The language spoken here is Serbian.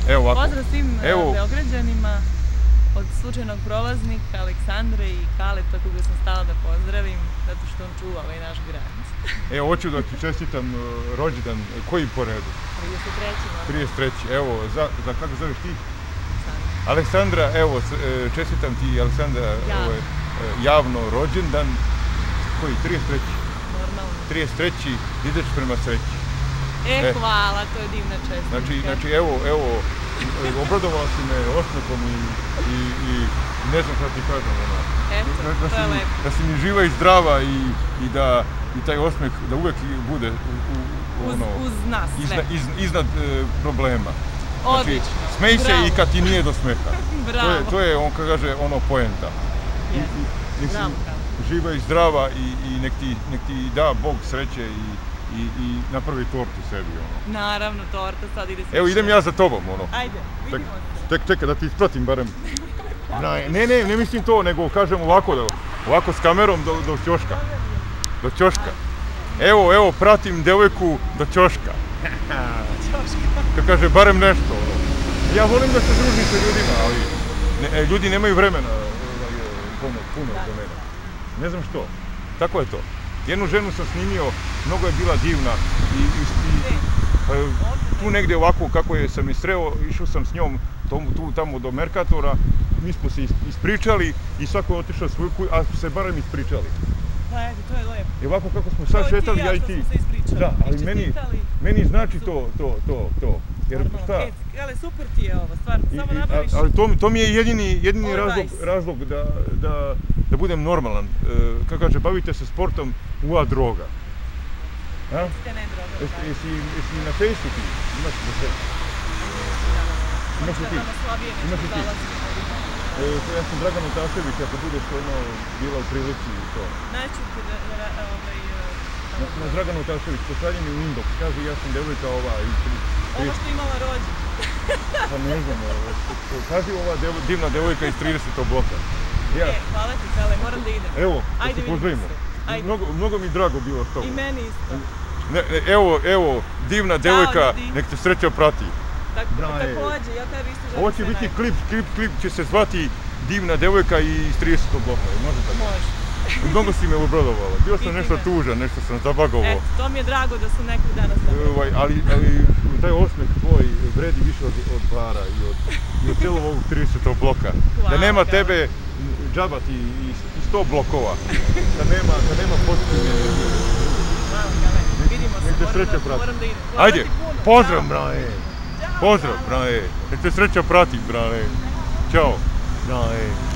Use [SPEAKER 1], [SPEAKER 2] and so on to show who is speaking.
[SPEAKER 1] Evo ovako.
[SPEAKER 2] Pozdrav svim Beograđanima od slučajnog prolaznika Aleksandre i Kaleta koga sam stala da pozdravim zato što on čuva ovaj naš grad.
[SPEAKER 1] Evo, hoću da ti čestitam rođendan, koji po redu? 33. Evo, za kako zoveš ti? Aleksandra, evo, čestitam ti, Aleksandra, javno rođendan. Koji? 33.
[SPEAKER 2] Normalno.
[SPEAKER 1] 33. ideš prema sreći.
[SPEAKER 2] Hvala, to je divna čestitka.
[SPEAKER 1] Znači, evo, obradovala si me osmehom i ne znam šta ti kažem,
[SPEAKER 2] Eto, to je lepo.
[SPEAKER 1] da si mi živa i zdrava i da taj osmeh, da uvek bude
[SPEAKER 2] uz nas sve.
[SPEAKER 1] Iznad problema.
[SPEAKER 2] Odlično.
[SPEAKER 1] Smej se i kad ti nije do smeha.
[SPEAKER 2] Bravo.
[SPEAKER 1] To je, on kaže, ono poenta.
[SPEAKER 2] Bravo.
[SPEAKER 1] Živa i zdrava i nek ti da Bog sreće i napravi tortu sebi, ono.
[SPEAKER 2] Naravno, torta sad ide se.
[SPEAKER 1] Evo, idem ja za tobom, ono.
[SPEAKER 2] Ajde, vidimo se.
[SPEAKER 1] Čekaj, da ti ispratim barem. Ne mislim to, nego kažem ovako s kamerom do ćoška. Do ćoška. Evo, pratim devojku do ćoška. Kad kaže, barem nešto, ono. Ja volim da se družim sa ljudima, ali ljudi nemaju vremena puno za mene. Ne znam što. Tako je to. Jednu ženu sam snimio, mnogo je bila divna i tu negdje ovako kako je sam je sreo, išao sam s njom tu tamo do Merkatora, mi smo se ispričali i svako je otišao svoju kuću, a smo se barem ispričali.
[SPEAKER 2] Pa eto, to je lepo.
[SPEAKER 1] I ovako kako smo sad šetali, ja i ti. Da, ali meni znači to. Jer šta?
[SPEAKER 2] Ale super ti je ovo, stvarno, samo nabaviš.
[SPEAKER 1] Ali to mi je jedini razlog da budem normalan. Kako kaže, bavite se sportom, droga.
[SPEAKER 2] Jeste ne droga.
[SPEAKER 1] Jesi na fejsu ti? Imaš na fejsu? Imaš li ti? Imaš li ti? Ja sam Dragan Utašević, ako budeš bila u prilici i to.
[SPEAKER 2] Naću te
[SPEAKER 1] Na Dragan Utašević, pošalji mi u inbox, kaže ja sam devojka ova iz...
[SPEAKER 2] Ovo što imala rođe.
[SPEAKER 1] Pa ne znam, kaži ova divna devojka iz 30. bloka.
[SPEAKER 2] Hvala ti, Kale, moram da idem.
[SPEAKER 1] Evo, da se pozdravimo. Mnogo mi drago bilo s tobom.
[SPEAKER 2] I meni isto.
[SPEAKER 1] Evo, divna devojka, nek te sreća prati.
[SPEAKER 2] Takođe, ja tebi isto želim.
[SPEAKER 1] Ovo će biti klip će se zvati Divna devojka iz 30. bloka, može tako?
[SPEAKER 2] Može.
[SPEAKER 1] Mnogo si me obradovala, bio sam nešto tužan, nešto sam zabagovao.
[SPEAKER 2] Eto, to mi je drago da su nekog danas zabagovali.
[SPEAKER 1] Ali taj osmeh tvoj vredi više od para i od celog ovog 30. bloka. Da nema tebe, džaba ti i 100 blokova. Da nema pozitivne energije.
[SPEAKER 2] Hvala, Kale, vidimo se, moram da idem.
[SPEAKER 1] Ajde, pozdrav, brane! Pozdrav, brane! Nek te sreća prati, brane! Ćao! Brane!